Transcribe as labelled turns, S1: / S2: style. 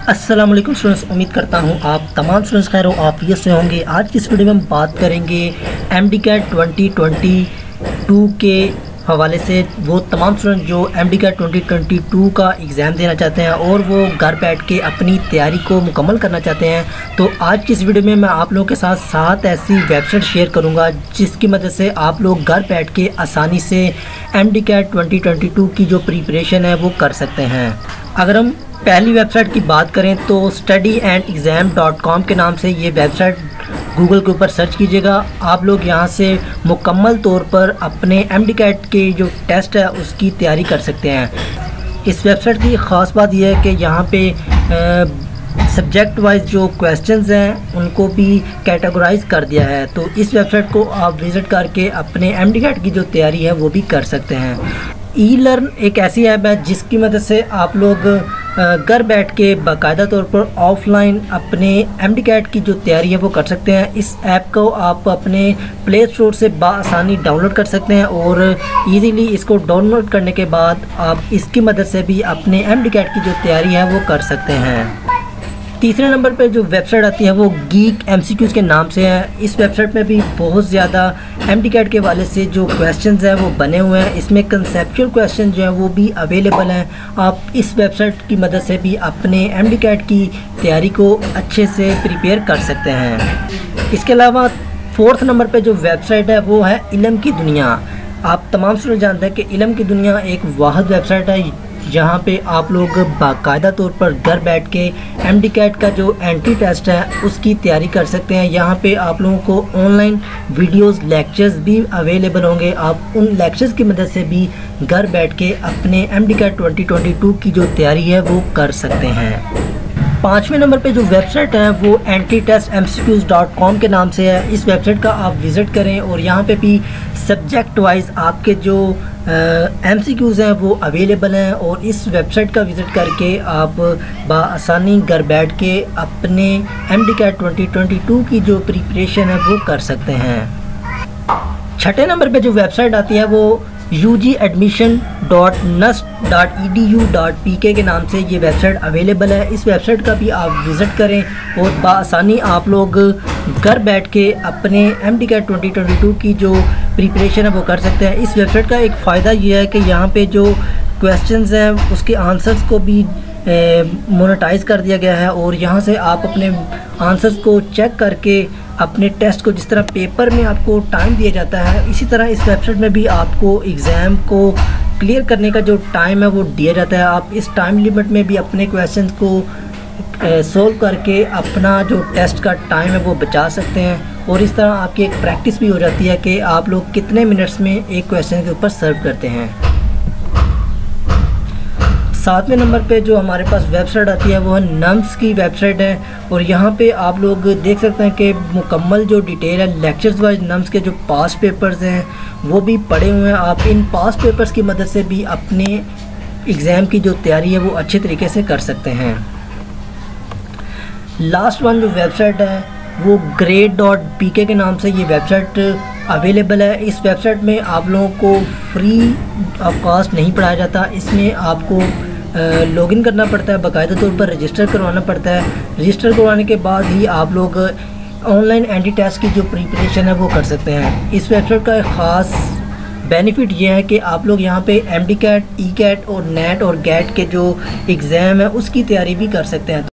S1: अस्सलाम वालेकुम स्टूडेंट्स, उम्मीद करता हूँ आप तमाम स्टूडेंट्स खैर आफियत से होंगे। आज की इस वीडियो में हम बात करेंगे MD-CAT 2022 के हवाले से। वो तमाम स्टूडेंट जो MD-CAT 2022 का एग्ज़ाम देना चाहते हैं और वो घर बैठ के अपनी तैयारी को मुकम्मल करना चाहते हैं, तो आज की इस वीडियो में मैं आप लोगों के साथ 7 ऐसी वेबसाइट शेयर करूँगा जिसकी मदद से आप लोग घर बैठ के आसानी से MD-CAT 2022 की जो प्रिपरेशन है वो कर सकते हैं। अगर हम पहली वेबसाइट की बात करें तो studyandexam.com के नाम से ये वेबसाइट गूगल के ऊपर सर्च कीजिएगा। आप लोग यहाँ से मुकम्मल तौर पर अपने MD-CAT के जो टेस्ट है उसकी तैयारी कर सकते हैं। इस वेबसाइट की ख़ास बात यह है कि यहाँ पे सब्जेक्ट वाइज जो क्वेश्चंस हैं उनको भी कैटेगराइज कर दिया है, तो इस वेबसाइट को आप विज़िट करके अपने MD-CAT की जो तैयारी है वो भी कर सकते हैं। ई-लर्न एक ऐसी ऐप है जिसकी मदद से आप लोग घर बैठ के बाकायदा तौर पर ऑफलाइन अपने MD-CAT की जो तैयारी है वो कर सकते हैं। इस ऐप को आप अपने प्ले स्टोर से बआसानी डाउनलोड कर सकते हैं और इजीली इसको डाउनलोड करने के बाद आप इसकी मदद से भी अपने MD-CAT की जो तैयारी है वो कर सकते हैं। तीसरे नंबर पे जो वेबसाइट आती है वो गीक MCQs के नाम से है। इस वेबसाइट में भी बहुत ज़्यादा MD-CAT के हवाले से जो क्वेश्चंस हैं वो बने हुए हैं। इसमें कंसेप्चुअल क्वेश्चन जो हैं वो भी अवेलेबल हैं। आप इस वेबसाइट की मदद से भी अपने MD-CAT की तैयारी को अच्छे से प्रिपेयर कर सकते हैं। इसके अलावा फोर्थ नंबर पे जो वेबसाइट है वो है इल्म की दुनिया। आप तमाम स्टूडेंट जानते हैं कि इल्म की दुनिया एक वाहिद वेबसाइट है जहाँ पे आप लोग बाकायदा तौर पर घर बैठ के MD-CAT का जो एंट्री टेस्ट है उसकी तैयारी कर सकते हैं। यहाँ पे आप लोगों को ऑनलाइन वीडियोस लेक्चर्स भी अवेलेबल होंगे। आप उन लेक्चर्स की मदद से भी घर बैठ के अपने MD-CAT 2022 की जो तैयारी है वो कर सकते हैं। पाँचवें नंबर पे जो वेबसाइट है वो antitestmcqs.com के नाम से है। इस वेबसाइट का आप विज़िट करें और यहाँ पे भी सब्जेक्ट वाइज आपके जो MCQs हैं वो अवेलेबल हैं और इस वेबसाइट का विज़िट करके आप बआसानी घर बैठ के अपने MD-CAT 2022 की जो प्रिपरेशन है वो कर सकते हैं। छठे नंबर पे जो वेबसाइट आती है वो ugadmission.nust.edu.pk के नाम से ये वेबसाइट अवेलेबल है। इस वेबसाइट का भी आप विज़िट करें और बआसानी आप लोग घर बैठ के अपने MD-CAT 2022 की जो प्रिपरेशन है वो कर सकते हैं। इस वेबसाइट का एक फ़ायदा ये है कि यहाँ पे जो क्वेश्चंस हैं उसके आंसर्स को भी मोनेटाइज कर दिया गया है और यहाँ से आप अपने आंसर्स को चेक करके अपने टेस्ट को, जिस तरह पेपर में आपको टाइम दिया जाता है, इसी तरह इस वेबसाइट में भी आपको एग्ज़ाम को क्लियर करने का जो टाइम है वो दिया जाता है। आप इस टाइम लिमिट में भी अपने क्वेश्चंस को सोल्व करके अपना जो टेस्ट का टाइम है वो बचा सकते हैं और इस तरह आपकी एक प्रैक्टिस भी हो जाती है कि आप लोग कितने मिनट्स में एक क्वेश्चन के ऊपर सर्व करते हैं। सातवें नंबर पे जो हमारे पास वेबसाइट आती है वो है NUMS की वेबसाइट है और यहाँ पे आप लोग देख सकते हैं कि मुकम्मल जो डिटेल है लेक्चर्स वाइज NUMS के जो पास पेपर्स हैं वो भी पड़े हुए हैं। आप इन पास पेपर्स की मदद से भी अपने एग्ज़ाम की जो तैयारी है वो अच्छे तरीके से कर सकते हैं। लास्ट वन जो वेबसाइट है वो grade.pk के नाम से ये वेबसाइट अवेलेबल है। इस वेबसाइट में आप लोगों को फ्री ऑफ कॉस्ट नहीं पढ़ाया जाता। इसमें आपको लॉगिन करना पड़ता है, बाकायदा तौर पर रजिस्टर करवाना पड़ता है। रजिस्टर करवाने के बाद ही आप लोग ऑनलाइन MD टेस्ट की जो प्रिपरेशन है वो कर सकते हैं। इस वेबसाइट का एक ख़ास बेनिफिट ये है कि आप लोग यहाँ पे MD-CAT, E-CAT और NET और GAT के जो एग्ज़ाम है उसकी तैयारी भी कर सकते हैं।